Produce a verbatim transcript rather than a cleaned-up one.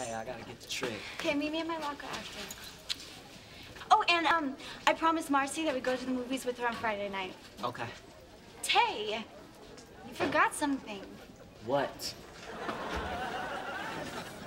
Hey, I gotta get the trick. Okay, meet me in my locker after. Oh, and um, I promised Marcy that we'd go to the movies with her on Friday night. Okay. Tay, you forgot something. What?